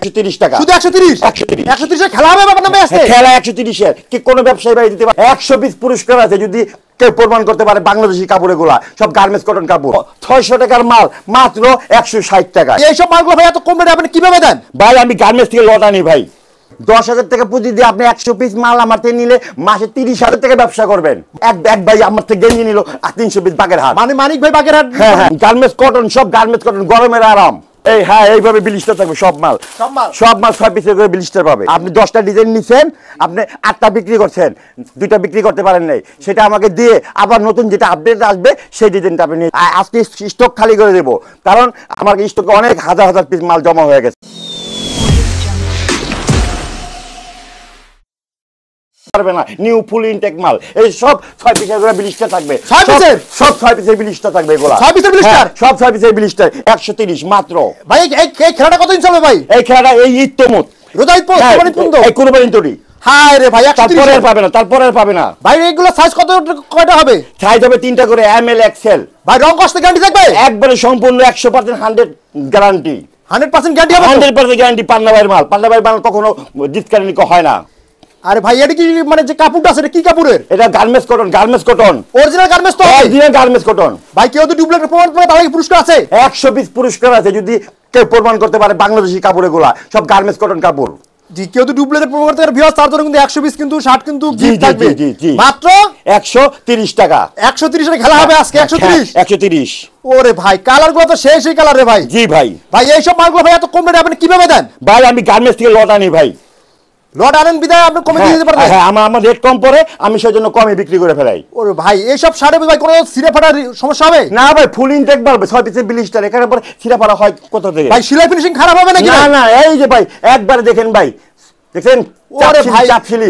130 টাকা শুধু 130 130 130 এর খেলা হবে আপনার নামে আছে খেলা 130 এর কি কোন ব্যবসায়ী ভাই দিতে পারে 100 পিস পুরস্কার আছে যদি কেউ প্রমাণ করতে পারে বাংলাদেশি কাপড় এগুলা সব গার্মেন্টস কটন কাপড় 600 টাকার মাল মাত্র 160 টাকা এই সব মালগুলো ভাই এত কম রেটে আপনি কিভাবে দেন ভাই আমি গার্মেন্টস থেকে লট আনি ভাই 10,000 টাকা পুঁজি দিয়ে আপনি 100 পিস মাল আমার থেকে নিলে মাসে 30,000 টাকা ব্যবসা করবেন এক ভাই আমার থেকে গেঞ্জি নিল 300 পিস বাগেরহাট মানে মানিক ভাই বাগেরহাট হ্যাঁ হ্যাঁ গার্মেন্টস কটন সব গার্মেন্টস কটন গরমের আরাম এই হ্যাঁ এইভাবে ব্লিস্টার থাকবে সব মাল 6 পিসের করে ব্লিস্টার পাবে আপনি 10টা ডিজাইন নিছেন আপনি 8টা বিক্রি করছেন 2টা বিক্রি করতে পারেন নাই সেটা আমাকে দিয়ে আবার নতুন যেটা আপডেট আসবে সেই ডিজাইনটা আপনি আজকে স্টক খালি করে দেব কারণ আমার স্টকে অনেক হাজার হাজার পিস মাল জমা হয়ে গেছে পারবে না নিউ ফুল ইনটেক মাল এই সব 6 পিসের করে ব্লিস্টার থাকবে 6 পিসের সব 6 পিসের ব্লিস্টার থাকবে এগুলা 6 পিসের ব্লিস্টার সব 6 পিসের ব্লিস্টার 130 মাত্র ভাই এই খেলাটা কতদিন চলবে ভাই এই খেলাটা এই ঈদ তমুত রোজা ঈদ পর্যন্ত এই কুরবানি তরি হায় রে ভাই 130 তারপরে পাবে না ভাই এগুলো সাইজ কয়টা হবে সাইজ হবে 3টা করে এম এল এক্সেল ভাই রং কষ্ট গ্যারান্টি থাকবে একবারে সম্পূর্ণ 100% 100 গ্যারান্টি 100% গ্যারান্টি হবে 100% গ্যারান্টি পান্না ভাইয়ের মাল কখনো ডিসকাউন্ট হয় না আরে ভাই এটা কি মানে যে কাপড়টা আছে এটা কি কাপড়ের এটা গার্মেন্টস কটন অরিজিনাল গার্মেন্টস তো অরিজিনাল গার্মেন্টস কটন ভাই কেউ তো ডুপ্লিকেট প্রমাণ করে তাহলে পুরস্কার আছে 100 পিস পুরস্কার আছে যদি কেউ প্রমাণ করতে পারে বাংলাদেশি কাপড় এগুলা সব গার্মেন্টস কটন কাপড় জি কেউ তো ডুপ্লিকেট প্রমাণ করতে পারে ভিউয়ার্স তার জন্য কিন্তু 100 পিস কিন্তু শার্ট কিন্তু গিফট থাকবে মাত্র 130 টাকা 130 এর খেলা হবে আজকে 130 ওরে ভাই কালারগুলো তো সেই কালার রে ভাই জি ভাই ভাই এই সব মালগুলো ভাই এত কম রেটে আপনি কিভাবে দেন ভাই আমি গার্মেন্টস থেকে লট আনি ভাই লট আনেন বিদায় আপনি কমে দিয়ে দিতে পারবেন হ্যাঁ আমার রেট কম পড়ে আমি সেজন্য কমে বিক্রি করে ফেলাই ওরে ভাই এই সব শাড়ি ভাই কোনো সিরা ফাটার সমস্যা হবে না ভাই ফুল ইনটেক বলবে 6 পিসের ব্লিস্টার এখানে পরে সিরা ফাটা হয় কত থেকে ভাই সেলাই ফিনিশিং খারাপ হবে নাকি না এই যে ভাই একবার দেখেন ভাই দেখেন ওরে ভাই চাপশিলি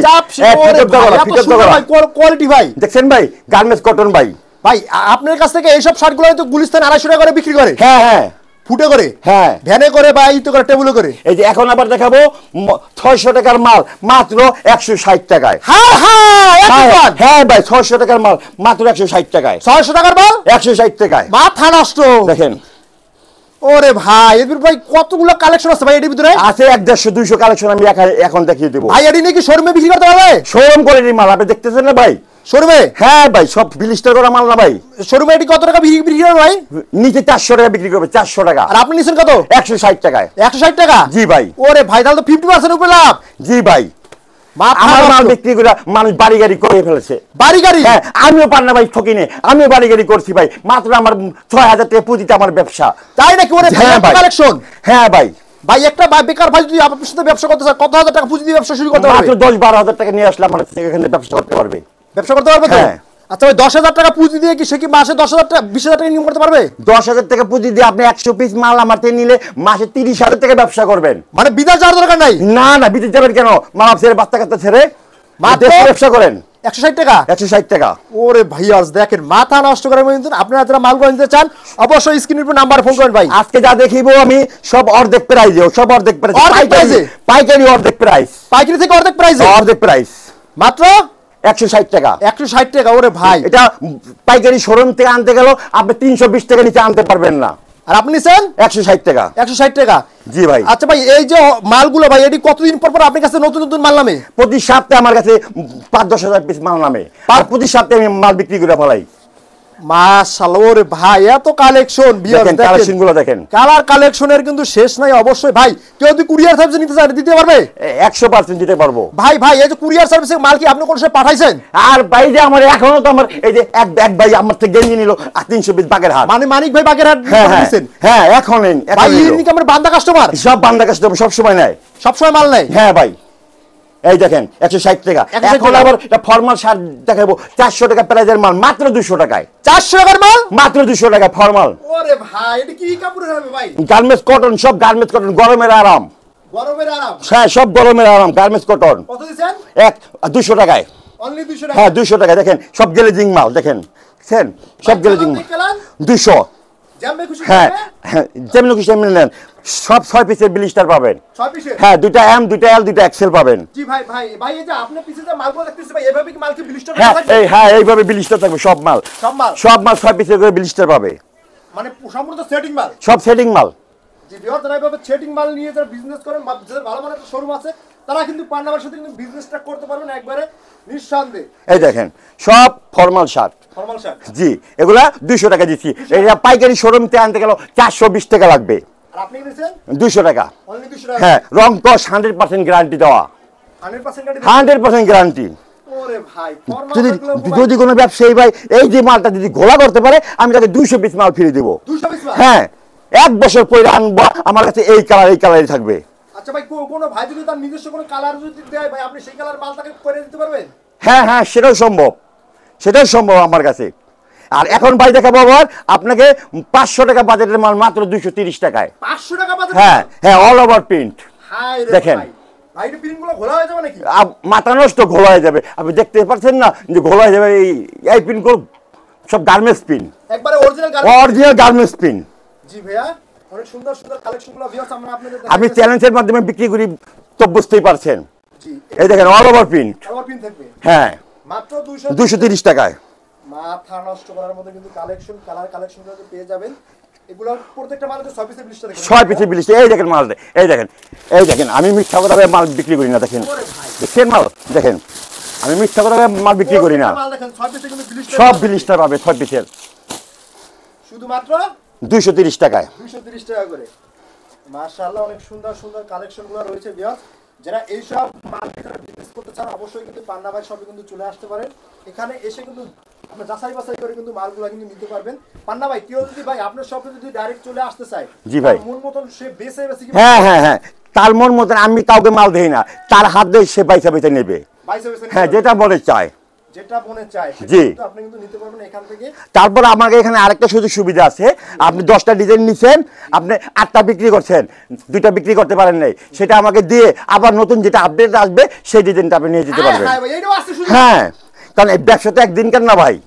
ভাই কোয়ালিটি ভাই দেখেন ভাই গার্মেন্টস কটন ভাই আপনার কাছ থেকে এই সব শার্টগুলো তো গুলিস্তান 250 টাকা করে বিক্রি করে হ্যাঁ ফুটে করে হ্যাঁ ভ্যানে করে বা ইতো করে টেবিলে করে এই যে এখন আবার দেখাবো 600 টাকার মাল মাত্র 160 টাকায় হ্যাঁ ভাই 600 টাকার মাল মাত্র 160 টাকায় 600 টাকার মাল 160 টাকায় মাথা নষ্ট দেখেন ওরে ভাই এর ভাই কতগুলো কালেকশন আছে ভাই এর ভিতরে আছে 150 200 কালেকশন আমি এখন দেখিয়ে দেব ভাই এডি নাকি শোরুমে বিক্রি করতে হবে শোরুম কোয়ালিটির মাল আপনি দেখতেছেন না ভাই শোরুমে হ্যাঁ ভাই সব ব্লিস্টার করা মাল না ভাই শোরুমে এটি কত টাকা বিক্রি করবে ভাই নিচে 400 টাকা বিক্রি করবে 400 টাকা আর আপনি নিছেন কত 160 টাকায় 160 টাকা জি ভাই ওরে ভাই তাহলে তো 50% উপরে লাভ জি ভাই আমার মাল বিক্রি করে মানুষ বাড়ি গাড়ি করে ফেলেছে বাড়ি গাড়ি হ্যাঁ আমিও পান্না ভাই ঠকিনে আমিও বাড়ি গাড়ি করছি ভাই মাত্র আমার 6000 টাকা পুঁজিতে আমার ব্যবসা তাই নাকি ওরে ভাই কালেকশন হ্যাঁ ভাই ভাই একটা বেকার ভাই যদি আপনার সাথে ব্যবসা করতে চায় কত হাজার টাকা পুঁজি দিয়ে ব্যবসা শুরু করতে পারবে মাত্র 10-12 টাকা নিয়ে আসলে আমার এখানে ব্যবসা করতে পারবে তো আচ্ছা ভাই 10,000 টাকা পুঁজি দিয়ে কি সে কি মাসে 10,000 টাকা 20,000 টাকা ইনকাম করতে পারবে 10,000 টাকা পুঁজি দিয়ে আপনি 100 পিস মাল আমার থেকে নিলে মাসে 30,000 টাকা ব্যবসা করবেন মানে বিদেশ যাওয়ার দরকার নাই না বিদেশ যাবেন কেন মা বাপ ছেড়ে বাচ্চা কাচ্চা ছেড়ে মাত্র ব্যবসা করেন 160 টাকা 160 টাকা ওরে ভাইয়া দেখেন মাথা নষ্ট করে আপনারা যারা মালগুলো নিতে চান অবশ্যই স্ক্রিনের উপর নাম্বার ফোন করেন ভাই আজকে যা দেখিবো আমি সব অর্ধেক প্রাইসে সব অর্ধেক প্রাইসে পাইকারি অর্ধেক প্রাইস পাইকারি থেকে অর্ধেক প্রাইস মাত্র 160 টাকা 160 টাকা ওরে ভাই এটা পাইকারি শোরুম থেকে আনতে গেল আপনি 320 টাকা নিচে আনতে পারবেন না আর আপনি নিছেন 160 টাকা 160 টাকা জি ভাই আচ্ছা ভাই এই যে মালগুলো ভাই এটি কতদিন পর আপনার কাছে নতুন মাল নামে প্রতি সপ্তাহে আমার কাছে 5-10 হাজার পিস মাল নামে আর প্রতি সপ্তাহে আমি মাল বিক্রি করে ফেলাই মাশাআল্লাহ ওরে ভাই এত কালেকশন দেখেন কালেকশনগুলো দেখেন কালার কালেকশনের কিন্তু শেষ নাই অবশ্যই ভাই কেউ যদি কুরিয়ার সার্ভিস নিতে চায় দিতে পারবে 100% দিতে পারবো ভাই এই যে কুরিয়ার সার্ভিসে মাল কি আপনি কোন সময় পাঠাইছেন আর ভাই যে আমার এখনো তো আমার এই যে এক ভাই আমার থেকে গেঞ্জি নিল 300 পিস বাগেরহাট মানে মানিক ভাই বাগেরহাট দিয়েছেন হ্যাঁ এখন ভাই ইনি কি আমার বান্দা কাস্টমার সব বান্দা কাস্টমার সব সময় নেয় সব সময় মাল নেয় হ্যাঁ ভাই এই দেখেন 160 টাকা এখন আবার এটা ফর্মাল শার্ট দেখাবো 400 টাকা প্রাইজের মাল মাত্র 200 টাকায় 400 টাকার মাল মাত্র 200 টাকা ফর্মাল ওরে ভাই এটা কি কাপড় হবে ভাই গার্মেন্টস কটন সব গার্মেন্টস কটন গরমের আরাম হ্যাঁ সব গরমের আরাম গার্মেন্টস কটন কত দিবেন 200 টাকায় অনলি 200 টাকা হ্যাঁ 200 টাকা দেখেন সব গ্লেজিং মাল দেখেন সব গ্লেজিং 200 যেমন খুশি হ্যাঁ যেমন খুশি তেমন নেন সব 6 পিসের ব্লিস্টার পাবেন 6 পিসের হ্যাঁ দুইটা এম দুইটা এল দুইটা এক্সেল পাবেন জি ভাই এই যে আপনি পিসে যে মালগুলো দেখতেছেন ভাই এভাবে কি মাল কি ব্লিস্টার থাকবে এইভাবে ব্লিস্টার থাকবে সব মাল 6 পিসের করে ব্লিস্টার পাবে মানে সম্পূর্ণ সেটিং মাল সব সেটিং মাল জি ভিউয়ার, যারা এইভাবে সেটিং মাল নিয়ে যারা বিজনেস করেন বা যাদের ভালো মানের শোরুম আছে তারা কিন্তু পান্নাবার সাথে কিন্তু বিজনেসটা করতে পারবেন একবারে নিঃসন্দেহে। এই দেখেন সব ফর্মাল শার্ট, ফর্মাল শার্ট। জি এগুলা 200 টাকা দিচ্ছি। এটা পাইকারি শোরুম থেকে আনতে গেল 420 টাকা লাগবে, আর আপনি কি দিয়েছেন 200 টাকা। অনলি 200 টাকা। হ্যাঁ, রং কস 100% গ্যারান্টি দেওয়া, 100% গাড়ি। 100% গ্যারান্টি। ওরে ভাই, যদি যদি কোনো ব্যবসায়ী ভাই এই যে মালটা যদি ঘোলা করতে পারে আমি তাকে 200 পিস মাল ফ্রি দেবো। 200 পিস মাল? হ্যাঁ, 1 বছর পরে আনবো, আমার কাছে এই কালারই থাকবে। আচ্ছা ভাই, কোনো ভাই যদি তার নিজস্ব কোনো কালার যদি দেয় ভাই, আপনি সেই কালার মাল তাকে করে দিতে পারবেন? হ্যাঁ হ্যাঁ, সেটাও সম্ভব আমার কাছে। আর এখন ভাই দেখাবো আবার আপনাকে 500 টাকা বাজেটের মাল মাত্র 230 টাকায়। 500 টাকা বাজেট? হ্যাঁ হ্যাঁ, অল ওভার প্রিন্ট। হাই রে দেখেন। ভাই, ভাই এই প্রিন্টগুলো ঘোলা হয়ে যাবে নাকি? মাথা নষ্ট, ঘোলা হয়ে যাবে। আপনি দেখতে পাচ্ছেন না যে ঘোলা হয়ে যাবে? এই প্রিন্টগুলো সব গার্মেন্টস প্রিন্ট, একবারে অরিজিনাল অরিজিনাল গার্মেন্টস প্রিন্ট। জি ভাইয়া, অনেক সুন্দর সুন্দর কালেকশনগুলো ভিউয়ার্স আমরা আপনাদের আমি চ্যালেঞ্জের মাধ্যমে বিক্রি করি তো বুঝতেই পারছেন। জি, এই দেখেন অল ওভার প্রিন্ট। আমার প্রিন্ট থাকবে হ্যাঁ, মাত্র 230 টাকায়। মাথা নষ্ট করার মধ্যে কিন্তু কালেকশন, কালার কালেকশনগুলো পেয়ে যাবেন। এগুলো প্রত্যেকটা মালে তো 6 পিসের ব্লিস্টার দেখেন। 6 পিসের বিলিশ। এই দেখেন মাল, এই দেখেন আমি মিথ্যা কথা বলে মাল বিক্রি করি না। দেখেন দেখছেন মাল, দেখেন আমি মিথ্যা কথা বলে মাল বিক্রি করি না। মাল দেখেন 6 পিসের কিন্তু ব্লিস্টার, সব বিলিশটা পাবে 6 পিসের, শুধুমাত্র 230 টাকায়। 230 টাকা করে। মাশাআল্লাহ, অনেক সুন্দর সুন্দর কালেকশনগুলো রয়েছে ভিউয়ার্স। যারা এইসব মাল বিজনেস করতে চান অবশ্যই কিন্তু পান্না ভাই শপে কিন্তু চলে আসতে পারেন। এখানে এসে কিন্তু আপনি যাচাই বাছাই করে কিন্তু মালগুলো কিন্তু নিতে পারবেন। পান্না ভাই, কেউ যদি ভাই আপনার শপে যদি ডাইরেক্ট চলে আসতে চায়, জি ভাই, মন মতন সে বেছে কি? হ্যাঁ হ্যাঁ হ্যাঁ, তার মন মতন আমি কাউকে মাল দেই না, তার হাত দিয়ে সে পয়সা নেবে। হ্যাঁ, যেটা মনে চায়, যেটা মনে চায় জি আপনি কিন্তু নিতে পারবেন এখান থেকে। তারপর আমাকে এখানে আরেকটা সুযোগ সুবিধা আছে, আপনি 10টা ডিজাইন নিছেন, আপনি 8টা বিক্রি করছেন, 2টা বিক্রি করতে পারেন নাই, সেটা আমাকে দিয়ে আবার নতুন যেটা আপডেট আসবে সেই ডিজাইনটা আপনি নিয়ে যেতে পারবেন। হ্যাঁ, কারণ এই ব্যবসা তো একদিনকার না ভাই,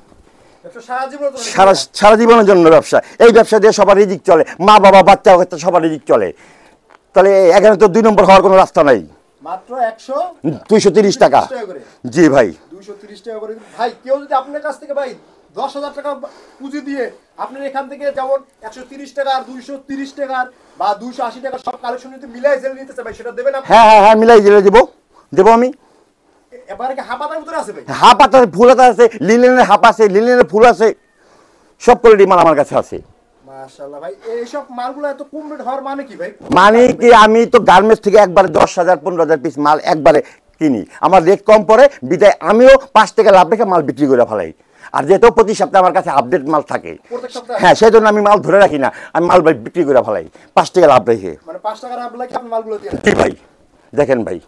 সারা জীবনের জন্য ব্যবসা। এই ব্যবসা দিয়ে সবার রিজিক চলে, মা বাবা বাচ্চা কাচ্চা সবার রিজিক চলে। তাহলে এখানে তো 2 নম্বর হওয়ার কোনো রাস্তা নাই। মাত্র 230 টাকা। জি ভাই, 230 টাকা করে। ভাই কেউ যদি আপনার কাছ থেকে ভাই 10,000 টাকা পুঁজি দিয়ে আপনার এখান থেকে যেমন 130 টাকা আর 230 টাকা বা 280 টাকা সব কালেকশন যদি মিলাই জেলে নিতে চাই ভাই, সেটা দেবেন আপনি? হ্যাঁ হ্যাঁ হ্যাঁ, মিলাই জেলে দেবো আমি। এবারে কি হাফাতার ভিতরে আছে ভাই? হাফ আছে, ফুল আছে, লিনেনের হাফ আছে, লিনেনের ফুল আছে, সব কোয়ালিটি মাল আমার কাছে আছে। মাশাআল্লাহ ভাই, এইসব মালগুলো এত কম রেট হওয়ার মানে কি ভাই? মানে কি, আমি তো গার্মেন্টস থেকে একবারে 10,000 15,000 পিস মাল একবারে কিনি, আমার রেট কম পড়ে বিদায় আমিও 5 টাকা লাভ রেখে মাল বিক্রি করে ফেলাই। আর যেহেতু প্রতি সপ্তাহে আমার কাছে আপডেট মাল থাকে, হ্যাঁ, সেই জন্য আমি মাল ধরে রাখি না, আমি মাল বিক্রি করে ফেলাই 5 টাকা লাভ রেখে। মানে 5 টাকা লাভ রেখে আপনি মালগুলো দিয়ে দেন? জি ভাই, দেখেন ভাই,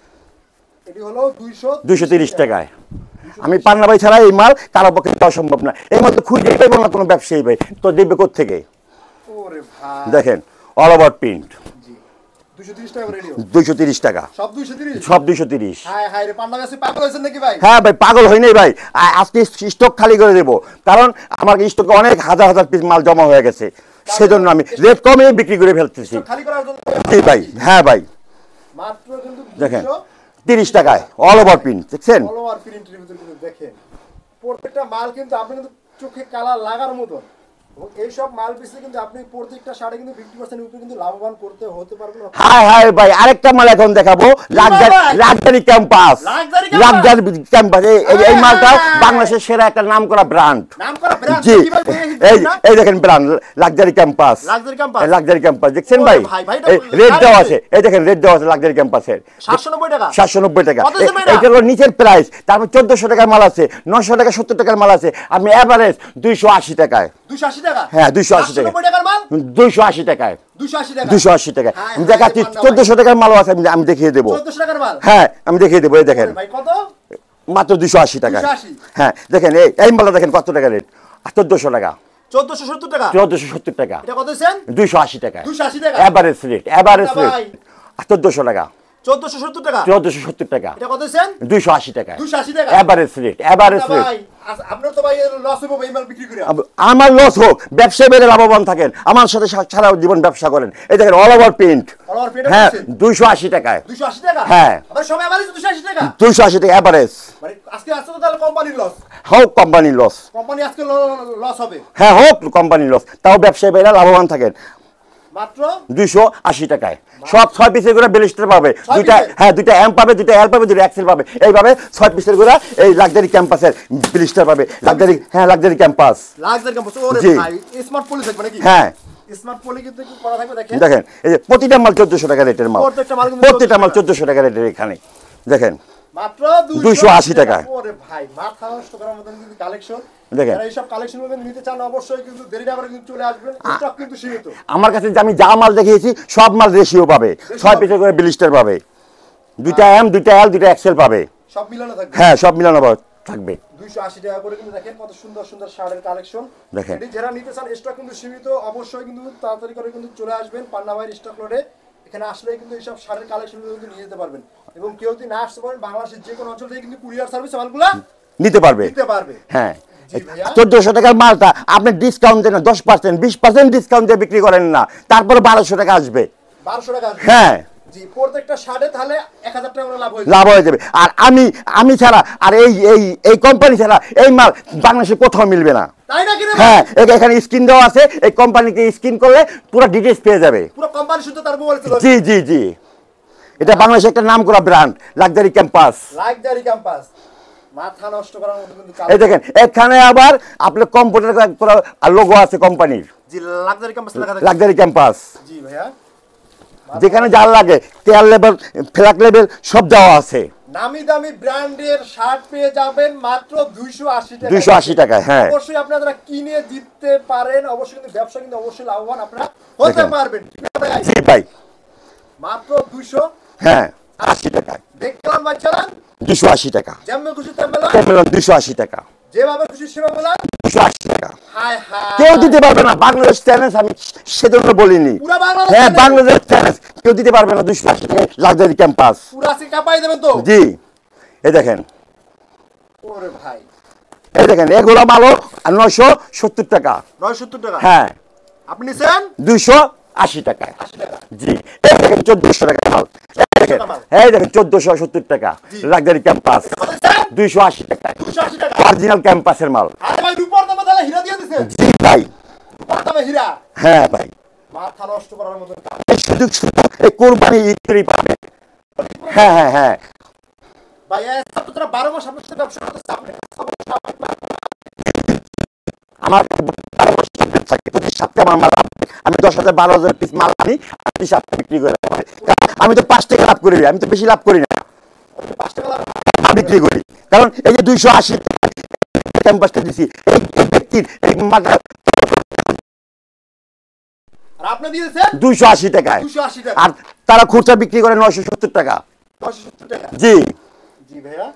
এটি হলো 230 টাকায়। আমি পান্না ভাই ছাড়া এই মাল কারো পক্ষে দেওয়া সম্ভব না। এই মাল তো খুঁজে পাইবো না কোনো ব্যবসায়ী ভাই, তো দেবে কোত্থেকে? ওরে ভাই, দেখেন অল ওভার প্রিন্ট। জি 230 টাকা করে রেডিও। 230 টাকা, সব 230? সব 230। হায় হায় রে, পান্না কাছে পাগল হয়েছেন নাকি ভাই? হ্যাঁ ভাই, পাগল হই নাই ভাই, আজকে স্টক খালি করে দেবো, কারণ আমার স্টকে অনেক হাজার হাজার পিস মাল জমা হয়ে গেছে, সেজন্য আমি রেট কমে বিক্রি করে ফেলতেছি। খালি করার জন্য? জি ভাই, হ্যাঁ ভাই, মাত্র কিন্তু দেখেন 30 টাকায় অল ওভার প্রিন্ট। দেখছেন অল ওভার প্রিন্টের ভিতরে কিন্তু দেখেন প্রত্যেকটা মাল কিন্তু আপনি কিন্তু চোখে কালার লাগার মতো। এবং এইসব মাল পিসে কিন্তু আপনি প্রত্যেকটা শাড়ি কিন্তু 50% উপরে কিন্তু লাভবান হতে পারবেন। হাই হাই ভাই, আরেকটা মাল এখন দেখাবো, লাক্সারি ক্যাম্পাস। লাক্সারি ক্যাম্পাস, এই মালটা বাংলাদেশের সেরা একটা নামকরা ব্র্যান্ড। জি, এই দেখেন brand luxury campus. Luxury campus দেখছেন ভাই, রেট দেওয়া আছে, এই দেখেন রেট দেওয়া আছে লাক্সারি ক্যাম্পাসের 790 টাকা। 790 টাকা, এটা হলো নিচের প্রাইস। তারপর 1400 টাকার মাল আছে, 900 টাকা, 70 টাকার মাল আছে, আমি এভারেজ 280 টাকায়। 280 টাকা? হ্যাঁ, 280 টাকা। 790 টাকার মাল 280 টাকায়। 280 টাকা? 280 টাকা। আমি দেখাচ্ছি, 1400 টাকার মালও আছে, আমি দেখিয়ে দেবো। 1400 টাকার মাল? হ্যাঁ, আমি দেখিয়ে দেবো। এই দেখেন ভাই কত? মাত্র 280 টাকা। 280? হ্যাঁ, দেখেন এই মালটা দেখেন কত টাকা রেট, 1400 টাকা। 1470 টাকা? 1470 টাকা। এটা কত দিছেন? 280 টাকা। 280 টাকা এভারেজ রেট, এভারেজ রেট 1400 টাকা। 1470 টাকা? 1470 টাকা। এটা কত দিছেন? 280 টাকা। 280 টাকা? Average rate, average rate. ভাই আপনার তো ভাই লস হবে এই মাল বিক্রি করে। আমার লস হোক, ব্যবসায় বেড়ে লাভবান থাকেন, আমার সাথে সারা জীবন ব্যবসা করেন। এই দেখেন all over print. All over print? হ্যাঁ, 280 টাকায়। 280 টাকা? হ্যাঁ। আবার সব এভারেজ 280 টাকা? 280 টাকা এভারেজ। মানে আজকে তো তাহলে কোম্পানির লস। হোক কোম্পানির লস, কোম্পানি আজকে লস হবে। হ্যাঁ হোক কোম্পানির লস, তাও ব্যবসায় বেড়ে লাভবান থাকেন। মাত্র 280 টাকায় সব 6 পিসের করে ব্লিস্টার পাবে, দুইটা হ্যাঁ দুইটা এম পাবে, দুইটা এল পাবে, দুইটা এক্সেল পাবে, এইভাবে 6 পিসের করে এই লাক্সারি ক্যাম্পাসের ব্লিস্টার পাবে, লাক্সারি হ্যাঁ লাক্সারি ক্যাম্পাস ওরে ভাই স্মার্ট পলি থাকবে নাকি? হ্যাঁ স্মার্ট পলি কিন্তু কি করা থাকবে দেখেন। দেখেন এই যে প্রতিটা মাল 1400 টাকা রেটের মাল, প্রত্যেকটা মাল 1400 টাকা রেটের, এখানে দেখেন মাত্র 280 টাকা। ওরে ভাই মাথা নষ্ট করার মতন কিন্তু কালেকশন দেখেন। যারা এইসব কালেকশন গুলো নিতে চান অবশ্যই কিন্তু দেরি না করে কিন্তু চলে আসবেন, স্টক কিন্তু সীমিত। আমার কাছে যে আমি যা মাল দেখিয়েছি সব মাল রেশিও পাবে, 6 পিসের করে ব্লিস্টার পাবে, দুইটা এম, দুইটা এল, দুইটা এক্সেল পাবে, সব মিলানো থাকবে। হ্যাঁ সব মিলানো থাকবে। 280 টাকা করে কিন্তু দেখেন কত সুন্দর সুন্দর শার্টের কালেকশন দেখেন। এটি যারা নিতে চান স্টক কিন্তু সীমিত, অবশ্যই কিন্তু তাড়াতাড়ি করে কিন্তু চলে আসবেন পান্না ভাইয়ের স্টক লটে। এখানে আসলে কিন্তু এইসব শার্টের কালেকশনগুলো কিন্তু নিয়ে যেতে পারবেন, এবং কেউ যদি না আসতে পারেন বাংলাদেশের যে কোনো অঞ্চল থেকে কিন্তু কুরিয়ার সার্ভিস মালগুলো নিতে পারবে। হ্যাঁ 1400 টাকার মালটা আপনি ডিসকাউন্ট দেন না, 10% 20% ডিসকাউন্ট দিয়ে বিক্রি করেন না, তারপরে 1200 টাকা আসবে। 1200 টাকা আসবে। হ্যাঁ জি প্রত্যেকটা শার্টে তাহলে 1000 টাকা করে লাভ হয়ে যাবে। আর আমি ছাড়া আর এই কোম্পানি ছাড়া এই মাল বাংলাদেশে কোথাও মিলবে না। তাই নাকি রে? হ্যাঁ এখানে স্ক্রিন দেওয়া আছে, এই কোম্পানিকে স্ক্রিন করলে পুরো ডিটেইলস পেয়ে যাবে। পুরো কোম্পানি শুদ্ধ তার মোবাইল ছিল। জি জি জি, এটা বাংলাদেশের একটা নামকরা brand luxury campus. Luxury campus মাথা নষ্ট করার মতো কিন্তু এই দেখেন এখানে আবার আপনার কম্পিউটার করা লোগো আছে কোম্পানির। জি লাক্সারি ক্যাম্পাস লেখা থাকে। লাক্সারি ক্যাম্পাস জি ভাইয়া যেখানে যা লাগে তেল লেভেল, ফ্ল্যাগ লেভেল সব দেওয়া আছে। নামি দামি ব্র্যান্ডের শার্ট পেয়ে যাবেন মাত্র 280 টাকা। 280 টাকায়। হ্যাঁ অবশ্যই আপনারা কিনে জিততে পারেন, অবশ্যই কিন্তু ব্যবসা কিন্তু অবশ্যই লাভবান আপনারা হতে পারবেন। জি ভাই মাত্র 200 হ্যাঁ 80 টাকায় দেখলাম ভাই চালান 280 টাকা, যেমন খুশি তেমন 280 টাকা, যেভাবে খুশি সেভাবে বলেন 280 টাকা। হায় হায় কেউ দিতে পারবে না, বাংলাদেশ চ্যালেঞ্জ, আমি সেজন্য বলিনি। পুরো বাংলাদেশ হ্যাঁ বাংলাদেশ চ্যালেঞ্জ, কেউ দিতে পারবে না 280 টাকা লাক্সারি ক্যাম্পাস। পুরো আসি কাপাই দেবেন তো। জি এই দেখেন, ওরে ভাই এই দেখেন এগুলো মালও 970 টাকা। 970 টাকা হ্যাঁ আপনি নিছেন 280 টাকায়। 80 টাকা জি এই দেখেন 1400 টাকা মাল, এই দেখেন 1470 টাকা লাক্সারি ক্যাম্পাস 280 টাকা 280 টাকা অরিজিনাল ক্যাম্পাসের মাল। আরে ভাই রূপর দামে তাহলে হীরা দিয়ে দিছেন। জি ভাই রূপর দামে হীরা হ্যাঁ ভাই, মাথা নষ্ট করার মতো কাজ। এই সুযোগ সুযোগ এই কোরবানি ঈদেরই পাবে। হ্যাঁ হ্যাঁ হ্যাঁ ভাই এত তোরা 12 মাস আপনার সাথে ব্যবসা করতেছ আপনি আমার প্রতি সপ্তাহে আমার মাল আমি 10,000 12,000 পিস মাল আনি, প্রতি সপ্তাহে বিক্রি করে আমি তো 5 টাকা লাভ করি, আমি তো বেশি লাভ করি না, 5 টাকা লাভ বিক্রি করি। কারণ এই যে 280 ক্যাম্পাসটা দিছি এই ব্যক্তির এই মালটা আর আপনি দিয়েছেন 280 টাকায়, 280 টাকা আর তারা খুচরা বিক্রি করে 970 টাকা। 970 টাকা জি জি ভাইয়া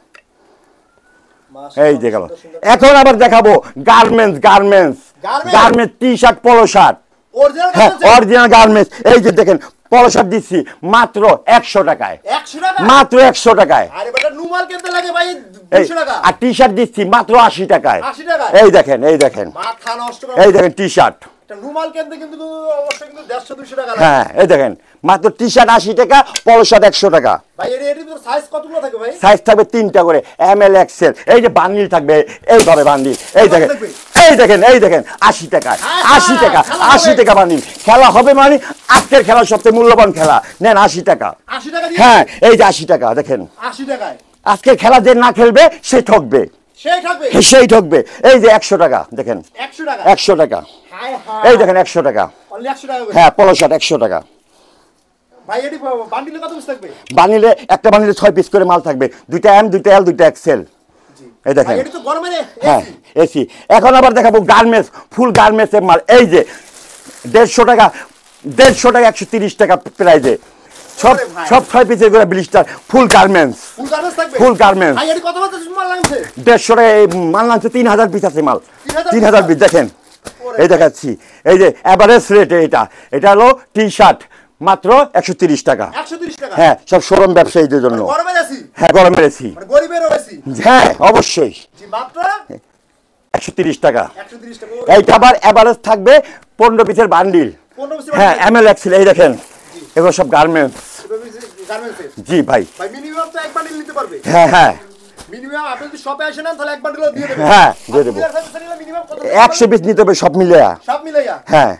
এই দেখাবো। এখন আবার দেখাবো garments, garments T shirt, polo shirt, original হ্যাঁ গার্মেন্টস অরিজিনাল গার্মেন্টস। এই যে দেখেন পলো শার্ট দিচ্ছি মাত্র 100 টাকায়, 100 টাকা মাত্র 100 টাকায়। আরে বেটা নুমাল কিনতে লাগে ভাই এই 200 টাকা আর টি শার্ট দিচ্ছি মাত্র 80 টাকায়। 80 টাকা এই দেখেন এই দেখেন মাথা নষ্ট করা। এই দেখেন টি শার্ট, এটা নুমাল কিনতে কিন্তু অবশ্যই কিন্তু 150 200 টাকা লাগে। হ্যাঁ এই দেখেন মাত্র টি শার্ট 80 টাকা, পলো শার্ট 100 টাকা। ভাই এর সাইজ কতগুলো থাকে ভাই? সাইজ থাকবে 3টা করে, এম এল এক্সেল। এই যে বান্ডিল থাকবে এইভাবে বান্ডিল, এই দেখেন এই দেখেন এই দেখেন 80 টাকা, 80 টাকা, 80 টাকা বান্ডিল। খেলা হবে মানে আজকের খেলা সবচেয়ে মূল্যবান খেলা, নেন 80 টাকা। 80 টাকা দিয়ে হ্যাঁ এই যে 80 টাকা দেখেন, 80 টাকায় আজকের খেলা যে না খেলবে সে ঠকবে, সেই থাকবে সেই ঠকবে। এই যে 100 টাকা দেখেন, 100 টাকা 100 টাকা। হায় হায় এই দেখেন 100 টাকা, অনলি 100 টাকা করে। হ্যাঁ পলো শার্ট 100 টাকা। ভাই এটি বান্ডিলে কত পিস থাকবে? বানিলে একটা বানিলে 6 পিস করে মাল থাকবে, 2টা এম, 2টা এল, 2টা এক্সেল। জি এই দেখেন ভাই এটি তো গরমে হ্যাঁ এসি। এখন আবার দেখাবো গার্মেন্টস, ফুল গার্মেন্টসের মাল। এই যে 150 টাকা, 150 টাকা, 130 টাকা প্রাইজে সব সব 6 পিসের করে blister full garments, full garments থাকবে। Full garments. ভাই এটি কত কত মাল লাগছে? 150 টাকা এই মাল নামছে, 3000 পিস আছে মাল, 3000 পিস দেখেন। এই দেখাচ্ছি এই যে এভারেজ রেট, এটা হলো টি শার্ট মাত্র 130 টাকা। 130 টাকা হ্যাঁ সব শোরুম ব্যবসায়ীদের জন্য। গরমে আছি হ্যাঁ গরমের এসি, মানে গরিবের আছি। হ্যাঁ অবশ্যই জি মাত্র 130 টাকা। 130 টাকা এইটা আবার এভারেজ থাকবে 15 পিসের বান্ডিল, 15 পিস হ্যাঁ এম এল এক্সেল। এই দেখেন এগুলো সব গার্মেন্টস। গার্মেন্টস। জি ভাই ভাই মিনিমাম তো এক বান্ডিল নিতে পারবে। হ্যাঁ হ্যাঁ মিনিমাম আপনি যদি শপে আসেন না তাহলে এক বান্ডিলও দিয়ে দেবেন। হ্যাঁ দিয়ে দেবো। মিনিমাম কত? 100 পিস নিতে হবে সব মিলে। সব মিলাইয়া হ্যাঁ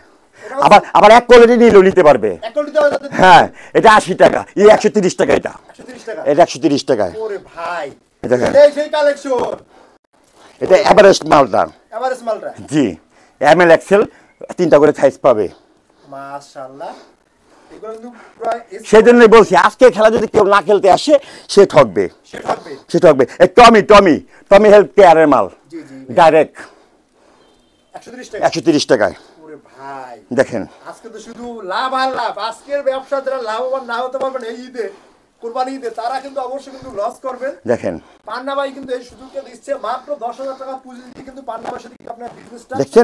আবার আবার এক কোয়ালিটি নিলেও নিতে পারবে। এক কোয়ালিটি দেওয়া যাবে। হ্যাঁ, এটা 80 টাকা, 130 টাকা, এটা 130 টাকা। এটা 130 টাকায়। ওরে ভাই, দেখেন এই সেই কালেকশন, এটা এভারেস্ট মালটা। এভারেস্ট মালটা। জি, এমএল এক্সেল 3টা করে সাইজ পাবে। মাশাআল্লাহ, এগুলো কিন্তু প্রায় সেজন্যই বলছি আজকে খেলা যদি কেউ না খেলতে আসে সে ঠকবে, সে ঠকবে। এই টমি হেলথ কেয়ারের মাল, জি জি ডাইরেক্ট 130 টাকা। 130 টাকায়। ওরে ভাই, দেখেন আজকে তো শুধু লাভ আর লাভ। আজকের ব্যবসা যারা লাভবান না হতে পারবেন এই ঈদে, কুরবানি ঈদে, তারা কিন্তু অবশ্যই কিন্তু লস করবেন। দেখেন পান্না ভাই কিন্তু এই সুযোগটা দিচ্ছে, মাত্র 10,000 টাকা পুঁজি দিয়ে কিন্তু পান্না ভাইয়ের সাথে আপনার বিজনেসটা। দেখছেন,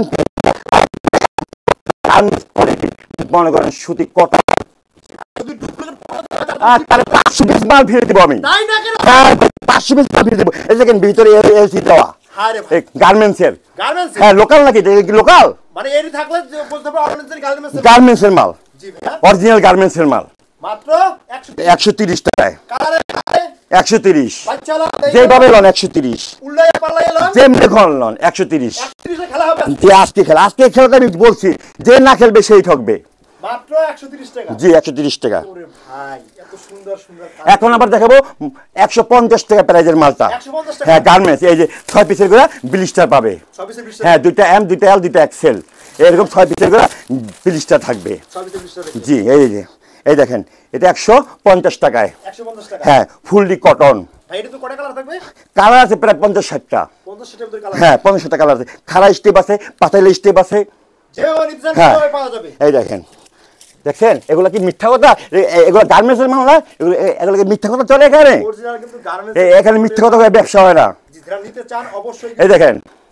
মনে করেন সুতি কটা, যদি duplicate তাহলে 500 পিস মাল ফিরে দিব আমি। নাই না কেন? হ্যাঁ, 500 পিস মাল ফিরে দেবো। এই দেখেন ভিতরে এলসি দেওয়া, হ্যাঁ রে ভাই, গার্মেন্টসের। গার্মেন্টস। হ্যাঁ, লোকাল নাকি, এটা কি লোকাল? মানে এরই থাকলে যে বলতে পারবো অনলাইন গার্মেন্টস। গার্মেন্টসের মাল, জি ভাইয়া, অরিজিনাল গার্মেন্টসের মাল, মাত্র 130 টাকায়। কালারে 130, বাচ্চালা যেভাবে লন 130, উল্লাই পাল্লাই এলাম। যেমনি ঘন লন 130। 130 এ খেলা হবে যে আজকে খেলাটা আমি বলছি, যে না খেলবে সেই ঠকবে। মাত্র 130 টাকা। জি, 130 টাকা। ওরে ভাই, এত সুন্দর সুন্দর এখন আবার দেখাবো 150 টাকা প্রাইজের মালটা। 150 টাকা। হ্যাঁ, গার্মেন্টস, এই যে 6 পিসের করে ব্লিস্টার পাবে। 26 এ হ্যাঁ, 2টা এম, 2টা এল, 2টা এক্সেল, এরকম 6 পিসের করে ব্লিস্টার থাকবে। 26 টাকা। জি, এই দেখেন, এটা 150 টাকায়। 150 টাকা। হ্যাঁ, ফুললি কটন। ভাই এটা তো কয়টা কালার থাকবে? কালার আছে প্রায় 50-60টা। 50 টাকার ভিতরে কালার। হ্যাঁ, 50-60টা কালার আছে। খাড়া স্টেপ আছে, পাতাইল স্টেপ আছে। যেভাবে নিতে চান হ্যাঁ। সেভাবে পাওয়া যাবে। এই দেখেন, দেখছেন এগুলা কি মিথ্যা কথা? এগুলো গার্মেন্টসের মাল না, এগুলো কি মিথ্যা কথা চলে এখানে? অরিজিনাল কিন্তু গার্মেন্টস। এখানে মিথ্যা কথা হয়ে ব্যবসা হয় না। যারা নিতে চান অবশ্যই। এই দেখেন,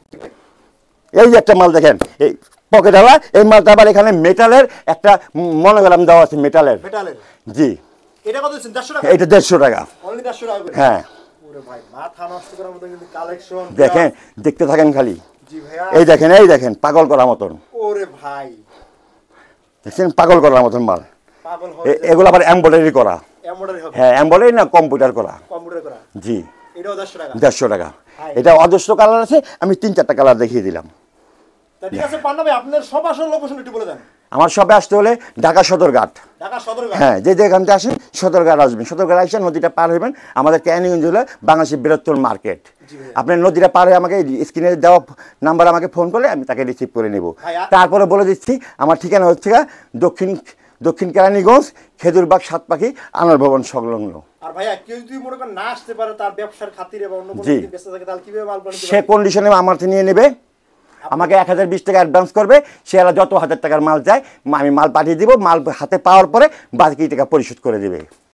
এই যে একটা মাল দেখেন, এই পকেট আলা, এই মালটা আবার এখানে মেটালের একটা মনোগ্রাম দেওয়া আছে, মেটালের। মেটালের। জি, এটা কত দিচ্ছেন? 150 টাকা। এটা 150 টাকা। অনলি 150 টাকা করে। হ্যাঁ, ওরে ভাই, মাথা নষ্ট করার মতো কিন্তু কালেকশন। দেখেন, দেখতে থাকেন খালি। জি ভাইয়া। এই দেখেন পাগল করার মতন। ওরে ভাই, দেখছেন, পাগল করার মতন মাল। পাগল হয়ে যায়। এগুলো আবার এমব্রয়ডারি করা। এমব্রয়ডারি হবে। হ্যাঁ, এমব্রয়ডারি না, কম্পিউটার করা। কম্পিউটার করা। জি, এটাও 150 টাকা। 150 টাকা। হাই। এটা অজস্র কালার আছে, আমি 3-4টা কালার দেখিয়ে দিলাম। তা ঠিক আছে পান্না ভাই, আপনার সব আসল লোকেশন একটু বলে দেন। আমার শপে আসতে হলে ঢাকা সদরঘাট। ঢাকা সদরঘাট। হ্যাঁ, যেখান থেকে আসেন সদরঘাট আসবেন, সদরঘাট আসেন, নদীটা পার হইবেন, আমাদের ক্যানিগঞ্জ হলো বাংলাদেশের বৃহত্তর মার্কেট। জি ভাইয়া। আপনি নদীটা পার হয়ে আমাকে স্ক্রিনে দেওয়া নাম্বার আমাকে ফোন করলে আমি তাকে রিসিভ করে নেব। ভাইয়া। তারপরে বলে দিচ্ছি আমার ঠিকানা হচ্ছে দক্ষিণ কেরানীগঞ্জ, খেজুরবাগ, সাতপাখি, আনোয়ার ভবন সংলগ্ন। আর ভাইয়া কেউ যদি মনে করেন না আসতে পারে তার ব্যবসার খাতিরে বা অন্য কোনো জি। যদি ব্যস্ত থাকে, তাহলে কিভাবে মাল নিতে সে পারবে? কন্ডিশনে আমার থেকে নিয়ে নেবে, আমাকে 1020 টাকা অ্যাডভান্স করবে, সে যত 1000 টাকার মাল চায় আমি মাল পাঠিয়ে দিব, মাল হাতে পাওয়ার পরে বাকি টাকা পরিশোধ করে দেবে।